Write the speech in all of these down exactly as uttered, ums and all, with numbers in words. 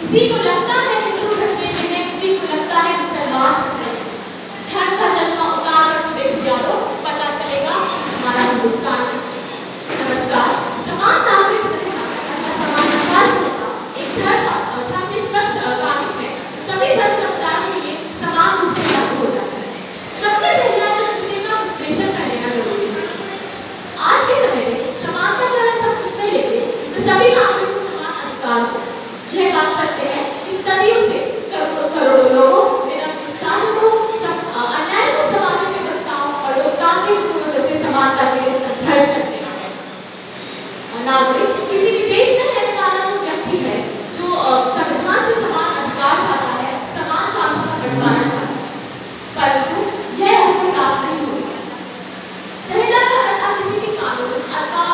किसी को लगता है हिंदू धर्म में जिन्हें, किसी को लगता है मुसलमान धर्म का चश्मा उतार कर देखो यारो, पता चलेगा हमारा हिंदुस्तान। नमस्कार। समान नागरिक संहिता अथवा समान अधिकार संहिता एक धर्म धर्मनिष्पक्ष कानून है, सभी धर्म समुदायों के लिए समान रूप से लागू हो जाता है। सबसे पहले आज इस विषय का विश्लेषण कर लेना जरूरी है। आज के समय में समानता का अर्थ हम इसमें लेते हैं इसमें सभी नागरिकों को समान अधिकार हो। यह बात सत्य है कि सदियों से करोड़ों करोड़ों लोगों, निरंकुश शासकों, अन्यायपूर्ण समाजों के प्रस्तावों और लोकतांत्रिक पूर्वों से समानता के लिए संघर्ष करते हैं। नागरिक किसी भी देश में रहने वाला वो व्यक्ति है जो संविधान से समान अधिकार चाहता है, समान कानून का बंटवारा चाहता है, परंतु यह उसको प्राप्त नहीं हो रहा। संहिता का अर्थ आप किसी भी कानून अथवा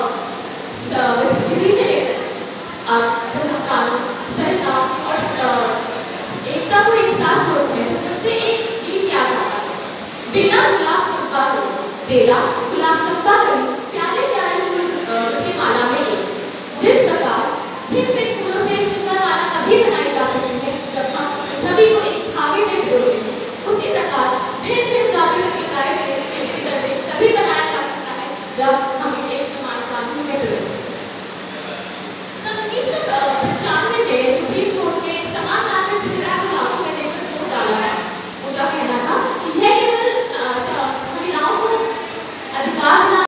विधि से ले सकते हैं। जब हम कानून, संहिता और एकता को एक साथ जोड़ते हैं तो मुझे एक गीत याद आता है। बिना गुलाब चंपा कली, बेला गुलाब चंपा कली, प्याले प्याले फूल की माला में एक। जिस प्रकार भिन्न भिन्न फूलों से एक सुंदर माला तभी बनाई जा सकती है जब हम सभी को एक धागे में पिरोते हैं, उसी प्रकार भिन्न भिन्न जाति संप्रदाय से एक सुंदर देश तभी बनाया जा सकता है जब हम एक समान कानून में पिरोते हैं। सन उन्नीस सौ पचानवे में सुप्रीम कोर्ट